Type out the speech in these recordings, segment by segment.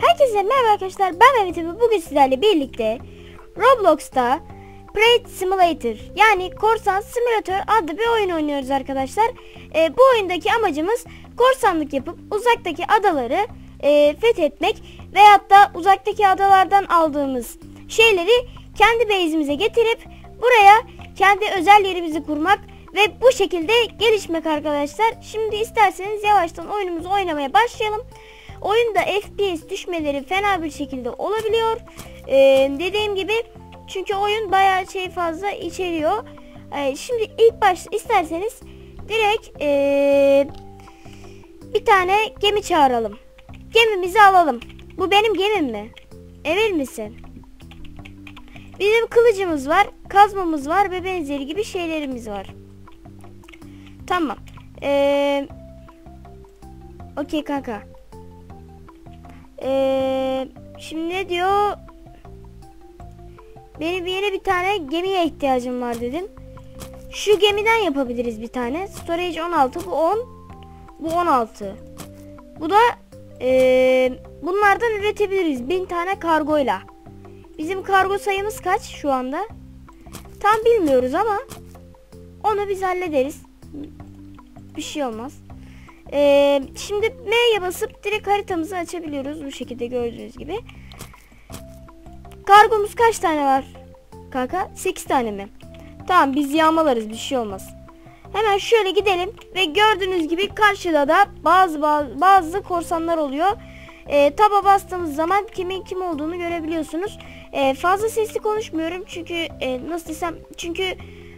Herkese merhaba arkadaşlar, ben Mehmet Efe. Bugün sizlerle birlikte Roblox'ta Pirate Simulator yani Korsan Simülatör adlı bir oyun oynuyoruz arkadaşlar. Bu oyundaki amacımız korsanlık yapıp uzaktaki adaları fethetmek veyahut da uzaktaki adalardan aldığımız şeyleri kendi base'imize getirip buraya kendi özel yerimizi kurmak ve bu şekilde gelişmek arkadaşlar. Şimdi isterseniz yavaştan oyunumuzu oynamaya başlayalım. Oyunda FPS düşmeleri fena bir şekilde olabiliyor. Dediğim gibi çünkü oyun bayağı fazla içeriyor. Şimdi ilk başta isterseniz direkt bir tane gemi çağıralım. Gemimizi alalım. Bu benim gemim mi? Emin misin? Bizim kılıcımız var, kazmamız var ve benzeri gibi şeylerimiz var. Tamam. Okey kanka. Şimdi ne diyor? Benim yeni bir tane gemiye ihtiyacım var dedim. Şu gemiden yapabiliriz bir tane. Storage 16, bu 10, bu 16. Bu da bunlardan üretebiliriz 1000 tane kargoyla. Bizim kargo sayımız kaç şu anda? Tam bilmiyoruz ama onu biz hallederiz. Bir şey olmaz. Şimdi M'ye basıp direkt haritamızı açabiliyoruz bu şekilde gördüğünüz gibi. Kargomuz kaç tane var kanka? 8 tane mi? Tamam, biz yağmalarız, bir şey olmaz. Hemen şöyle gidelim ve gördüğünüz gibi karşıda da bazı korsanlar oluyor. Taba bastığımız zaman kimin kim olduğunu görebiliyorsunuz. Fazla sesli konuşmuyorum çünkü nasıl desem, çünkü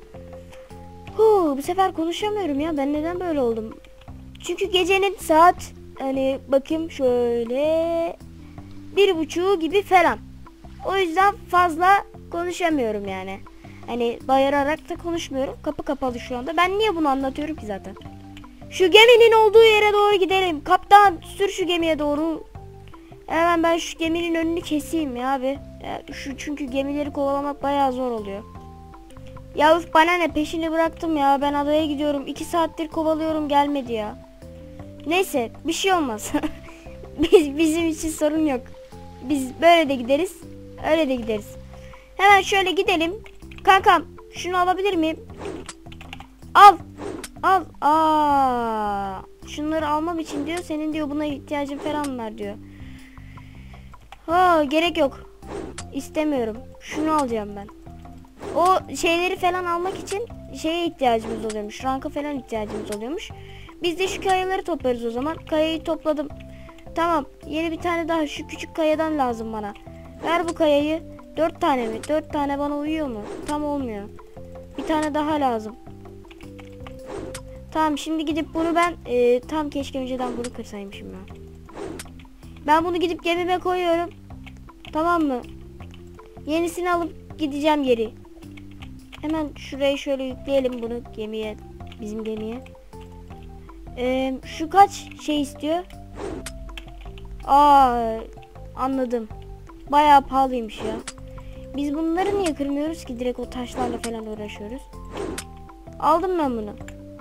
bu sefer konuşamıyorum ya, ben neden böyle oldum? Çünkü gecenin saat, hani bakayım şöyle 1:30 gibi falan. O yüzden fazla konuşamıyorum yani. Hani bağırarak da konuşmuyorum. Kapı kapalı şu anda. Ben niye bunu anlatıyorum ki zaten? Şu geminin olduğu yere doğru gidelim. Kaptan, sür şu gemiye doğru. Hemen ben şu geminin önünü keseyim ya abi. Çünkü gemileri kovalamak bayağı zor oluyor. Ya üf, bana ne, peşini bıraktım ya. Ben adaya gidiyorum. 2 saattir kovalıyorum, gelmedi ya. Neyse, bir şey olmaz. Bizim için sorun yok. Biz böyle de gideriz, öyle de gideriz. Hemen şöyle gidelim. Kankam, şunu alabilir miyim? Al. Şunları almam için diyor. Senin diyor buna ihtiyacın falan var diyor. Gerek yok. İstemiyorum. Şunu alacağım ben. O şeyleri falan almak için şeye ihtiyacımız oluyormuş. Ranka falan ihtiyacımız oluyormuş. Biz de şu kayaları toplarız o zaman. Kayayı topladım. Tamam. Yeni bir tane daha. Şu küçük kayadan lazım bana. Ver bu kayayı. 4 tane mi? 4 tane bana uyuyor mu? Tam olmuyor. Bir tane daha lazım. Tamam, şimdi gidip bunu ben tam keşke önceden bunu kırsaymışım ya. Ben bunu gidip gemime koyuyorum. Tamam mı? Yenisini alıp gideceğim geri. Hemen şuraya şöyle yükleyelim bunu gemiye. Bizim gemiye. Şu kaç şey istiyor? Anladım. Bayağı pahalıymış ya. Biz bunları niye kırmıyoruz ki? Direkt o taşlarla falan uğraşıyoruz. Aldım ben bunu.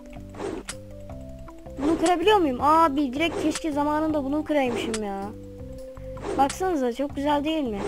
Bunu kırabiliyor muyum? Bir direkt keşke zamanında bunu kıraymışım ya. Baksanıza, çok güzel değil mi?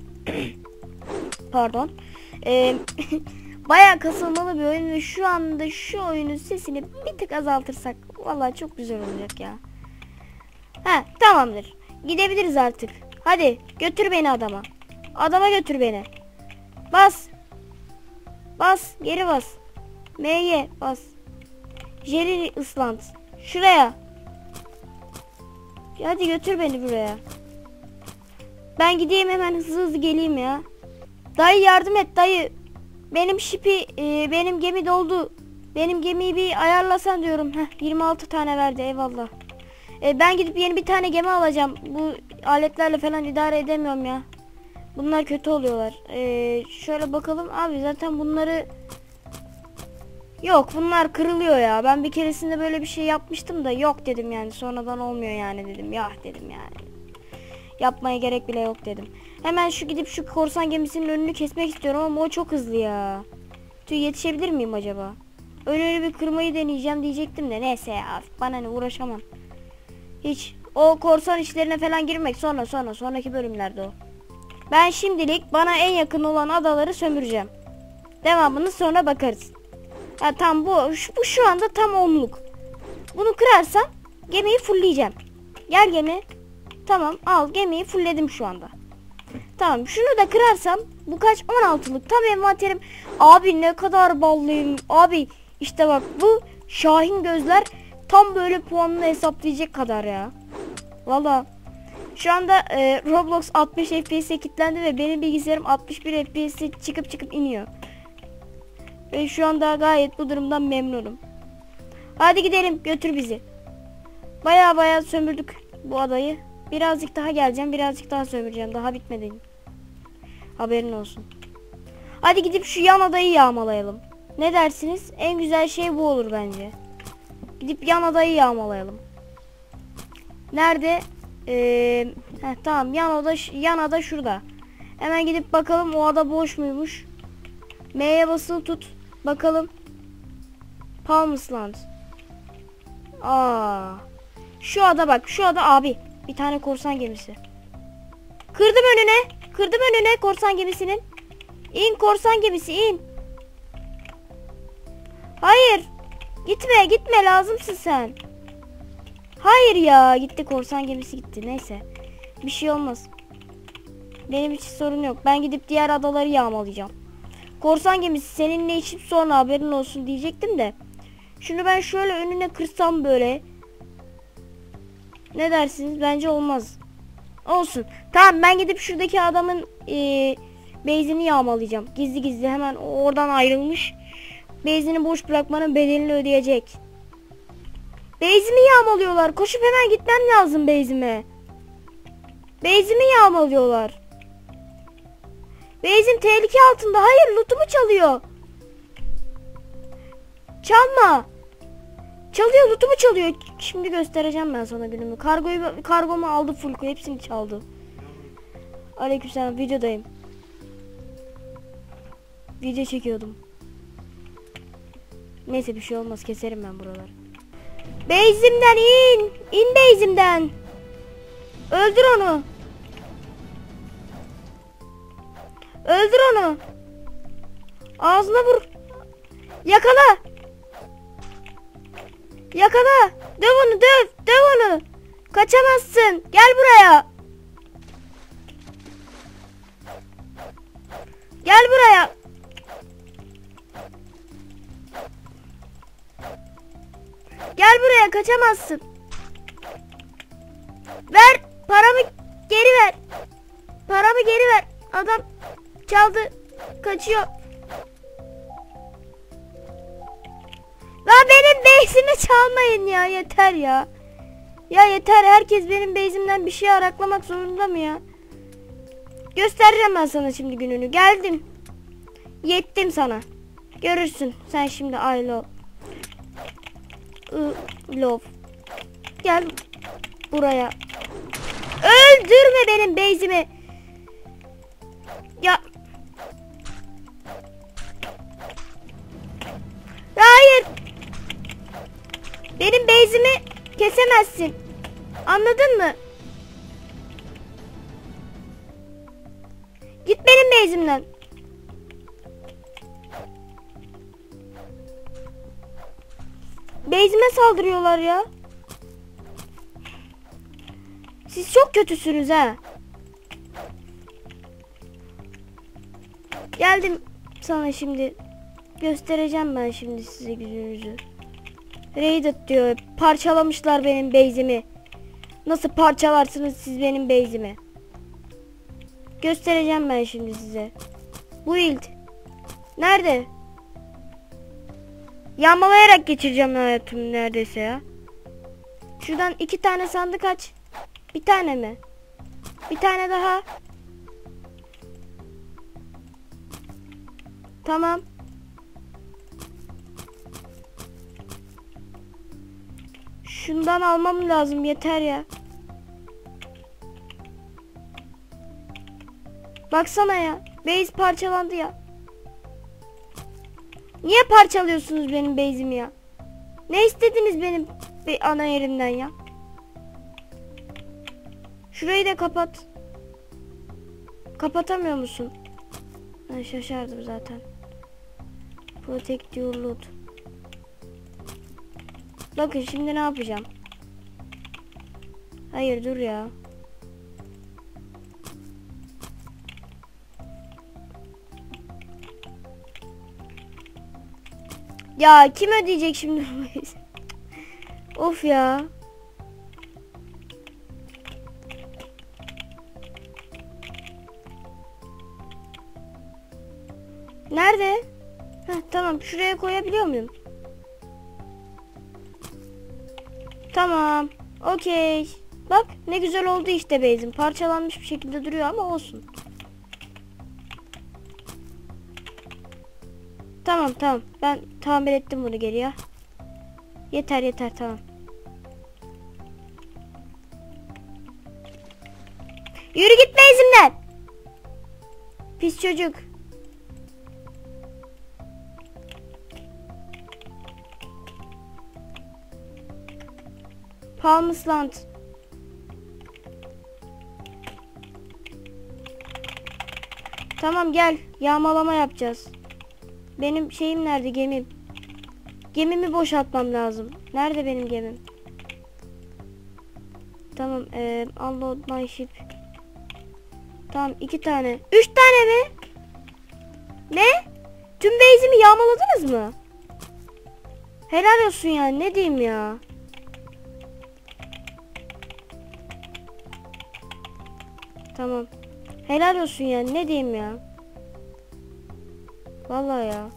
Pardon. Bayağı kasılmalı bir oyun ve şu anda şu oyunun sesini bir tık azaltırsak vallahi çok güzel olacak ya. Tamamdır. Gidebiliriz artık. Hadi götür beni adama. Adama götür beni. Bas. Bas, geri bas. M'ye bas. Jelly ıslant. Şuraya. Hadi götür beni buraya. Ben gideyim hemen, hızlı geleyim ya. Dayı yardım et dayı. Benim benim gemi doldu. Benim gemiyi bir ayarlasan diyorum. 26 tane verdi, eyvallah. Ben gidip yeni bir tane gemi alacağım. Bu aletlerle falan idare edemiyorum ya. Bunlar kötü oluyorlar. Şöyle bakalım abi, zaten bunları yok, bunlar kırılıyor ya. Ben bir keresinde böyle bir şey yapmıştım da yok dedim yani. Sonradan olmuyor yani dedim. Ya dedim yani. Yapmaya gerek bile yok dedim. Hemen gidip şu korsan gemisinin önünü kesmek istiyorum ama o çok hızlı ya. Yetişebilir miyim acaba? Önünü bir kırmayı deneyeceğim diyecektim de neyse ya. Bana ne, uğraşamam. Hiç O korsan işlerine falan girmek sonraki bölümlerde o. Ben şimdilik bana en yakın olan adaları sömüreceğim. Devamını sonra bakarız. Ha, tam bu şu anda tam onluk. Bunu kırarsam gemiyi fullleyeceğim. Gel gemi. Tamam, al, gemiyi fullledim şu anda. Tamam, şunu da kırarsam bu kaç? 16'lık tam envanterim. Abi ne kadar ballıyım. Abi işte bak, bu Şahin gözler tam böyle puanını hesaplayacak kadar ya. Valla şu anda Roblox 60 FPS'e kilitlendi ve benim bilgisayarım 61 FPS'e çıkıp iniyor. Ve şu anda gayet bu durumdan memnunum. Hadi gidelim, götür bizi. Baya sömürdük bu adayı. Birazcık daha geleceğim, birazcık daha sömüreceğim. Daha bitmedi. Haberin olsun. Hadi gidip şu yan adayı yağmalayalım. Ne dersiniz? En güzel şey bu olur bence. Gidip yan adayı yağmalayalım. Nerede? Tamam, yan ada şurada. Hemen gidip bakalım o ada boş muymuş. M'ye basılı tut. Bakalım. Palmisland. Şu ada bak. Şu ada abi. Bir tane korsan gemisi. Kırdım önüne korsan gemisinin. İn korsan gemisi, in. Hayır. Gitme lazımsın sen. Hayır ya, gitti korsan gemisi gitti. Neyse. Bir şey olmaz. Benim için sorun yok. Ben gidip diğer adaları yağmalayacağım. Korsan gemisi seninle içip sonra haberin olsun diyecektim de. Şunu ben şöyle önüne kırsam böyle. Ne dersiniz? Bence olmaz. Olsun. Tamam, ben gidip şuradaki adamın base'ini yağmalayacağım. Gizli hemen oradan ayrılmış. Base'ini boş bırakmanın bedelini ödeyecek. Base'imi yağmalıyorlar. Koşup hemen gitmem lazım base'ime. Base'imi yağmalıyorlar. Base'im tehlike altında. Hayır, lootumu çalıyor. Çalma. Çalıyor, lootumu çalıyor. Şimdi göstereceğim ben sana günümü. Kargomu aldı full. Hepsini çaldı. Aleykümselam, videodayım. Video çekiyordum. Neyse, bir şey olmaz, keserim ben buraları. Base'imden in. İn base'imden. Öldür onu. Öldür onu. Ağzına vur. Yakala. Yakala. Döv onu, döv onu. Kaçamazsın. Gel buraya. Gel buraya. Gel buraya, kaçamazsın. Ver paramı, geri ver. Paramı geri ver. Adam çaldı, kaçıyor. Lan benim base'imi çalmayın ya, yeter ya. Ya yeter, herkes benim base'imden bir şey araklamak zorunda mı ya? Göstereceğim ben sana şimdi gününü. Geldim. Yettim sana. Görürsün sen şimdi, I love. Gel buraya. Öldürme benim base'imi. Ya. Hayır. Benim base'imi kesemezsin. Anladın mı? Git benim base'imden. Base'ime saldırıyorlar ya. Siz çok kötüsünüz ha. Geldim sana şimdi. Göstereceğim ben şimdi size gücünüzü. Raided diyor. Parçalamışlar benim base'imi. Nasıl parçalarsınız siz benim base'imi? Göstereceğim ben şimdi size. Build. Nerede? Yağmalayarak geçireceğim hayatımı neredeyse ya. Şuradan 2 tane sandık aç. Bir tane mi? Bir tane daha. Tamam. Şundan almam lazım, yeter ya. Baksana ya. Base parçalandı ya. Niye parçalıyorsunuz benim base'imi ya? Ne istediniz benim ana yerimden ya? Şurayı da kapat. Kapatamıyor musun? Ben şaşardım zaten. Protect your loot. Bakın şimdi ne yapacağım? Hayır dur ya. Ya kim ödeyecek şimdi? Of ya. Nerede? Heh, tamam şuraya koyabiliyor muyum? Tamam. Okey. Bak ne güzel oldu işte base'im. Parçalanmış bir şekilde duruyor ama olsun. Tamam tamam. Ben tamir ettim bunu geriye. Yeter yeter tamam. Yürü git base'imden. Pis çocuk. Palmsland. Tamam gel. Yağmalama yapacağız. Benim şeyim nerede? Gemim. Gemimi boşaltmam lazım. Nerede benim gemim? Tamam. Unload my ship. Tamam 2 tane. 3 tane mi? Ne? Tüm base'imi yağmaladınız mı? Helal olsun ya. Ne diyeyim ya? Tamam. Helal olsun ya. Ne diyeyim ya? Vallahi ya.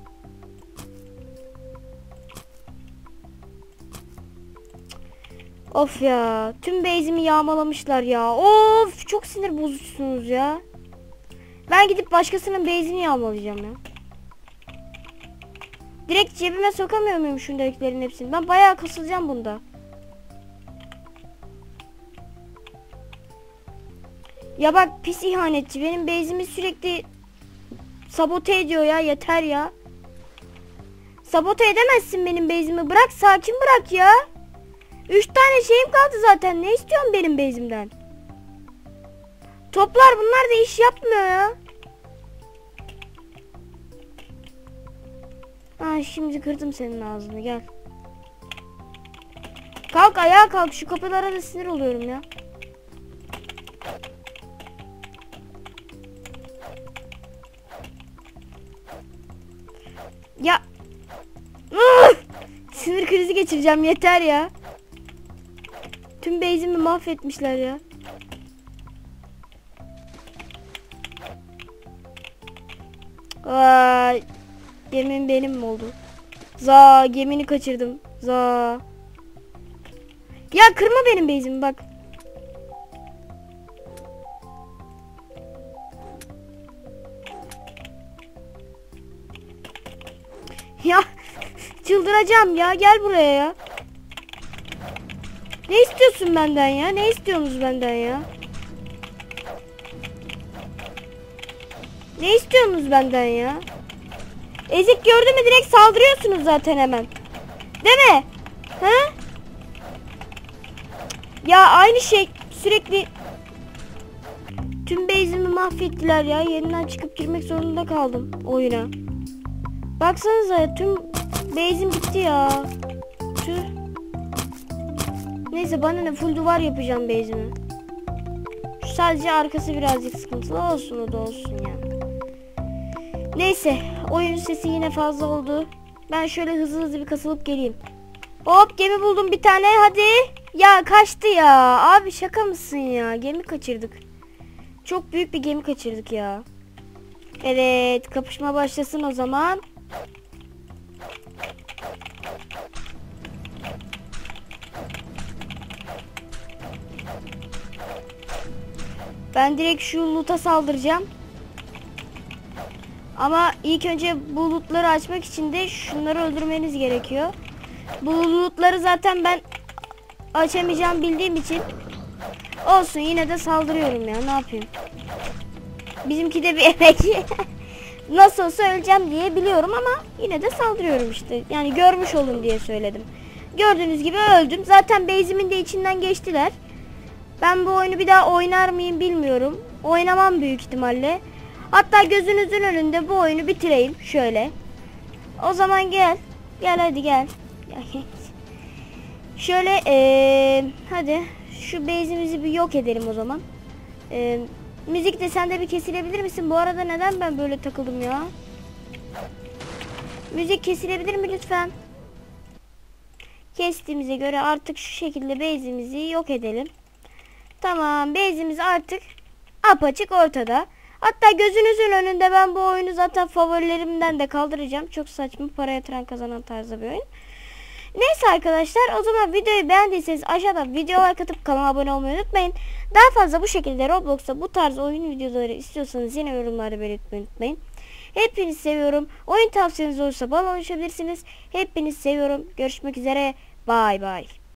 Of ya. Tüm base'imi yağmalamışlar ya. Of. Çok sinir bozucusunuz ya. Ben gidip başkasının base'ini yağmalayacağım ya. Direkt cebime sokamıyor muyum şundakilerin hepsini? Ben bayağı kasılacağım bunda. Ya bak pis ihanetçi. Benim base'imi sürekli sabote ediyor ya. Yeter ya. Sabote edemezsin benim base'imi. Bırak sakin bırak ya. 3 tane şeyim kaldı zaten. Ne istiyorsun benim base'imden? Toplar bunlar da iş yapmıyor ya. Ha şimdi kırdım senin ağzını gel. Kalk ayağa kalk. Şu kapılara da sinir oluyorum ya. Ya. Sinir krizi geçireceğim yeter ya. Tüm base'imi mahvetmişler ya. Vay. Gemim benim mi oldu? Za gemini kaçırdım. Za. Ya kırma benim base'imi bak. Ya çıldıracağım ya. Gel buraya ya. Ne istiyorsun benden ya? Ne istiyorsunuz benden ya? Ne istiyorsunuz benden ya? Ezik gördü mü direkt saldırıyorsunuz zaten hemen. Değil mi? Ha? Ya aynı şey sürekli. Tüm base'imi mahvettiler ya. Yerinden çıkıp girmek zorunda kaldım oyuna. Baksanıza ya, tüm base'im gitti ya. Tüh. Neyse bana ne, full duvar yapacağım base'imi. Sadece arkası birazcık sıkıntılı olsun, o da olsun ya. Neyse oyun sesi yine fazla oldu. Ben şöyle hızlı bir kasılıp geleyim. Hop gemi buldum bir tane hadi. Ya kaçtı ya. Abi şaka mısın ya? Gemi kaçırdık. Çok büyük bir gemi kaçırdık ya. Evet kapışma başlasın o zaman. Ben direkt şu loot'a saldıracağım. Ama ilk önce bu loot'ları açmak için de şunları öldürmeniz gerekiyor. Bu loot'ları zaten ben açamayacağım bildiğim için olsun, yine de saldırıyorum ya, ne yapayım. Bizimki de bir emek. Nasıl olsa öleceğim diye biliyorum ama yine de saldırıyorum işte. Yani görmüş olun diye söyledim. Gördüğünüz gibi öldüm. Zaten base'imin de içinden geçtiler. Ben bu oyunu bir daha oynar mıyım bilmiyorum. Oynamam büyük ihtimalle. Hatta gözünüzün önünde bu oyunu bitireyim şöyle. O zaman gel. Gel hadi gel. Şöyle hadi şu base'imizi bir yok edelim o zaman. Müzik de sen de bir kesilebilir misin? Bu arada neden ben böyle takıldım ya? Müzik kesilebilir mi lütfen? Kestiğimize göre artık şu şekilde base'imizi yok edelim. Tamam, base'imiz artık apaçık ortada. Hatta gözünüzün önünde ben bu oyunu zaten favorilerimden de kaldıracağım. Çok saçma, para yatıran kazanan tarzı bir oyun. Neyse arkadaşlar, o zaman videoyu beğendiyseniz aşağıdan video like atıp kanala abone olmayı unutmayın. Daha fazla bu şekilde Roblox'ta bu tarz oyun videoları istiyorsanız yine yorumlarda belirtmeyi unutmayın. Hepinizi seviyorum. Oyun tavsiyeniz olursa bana ulaşabilirsiniz. Hepinizi seviyorum. Görüşmek üzere. Bye bye.